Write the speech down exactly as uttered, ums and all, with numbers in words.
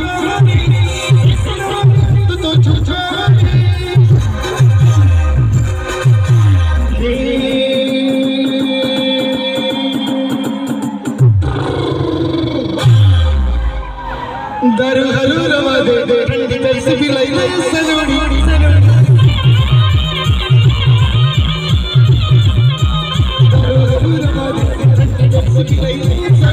दारू दारू रवा दे दे ठंडी टैक्सी भी लाई ले सजोड़ी दारू दारू रवा दे ठंडी टैक्सी भी लाई ले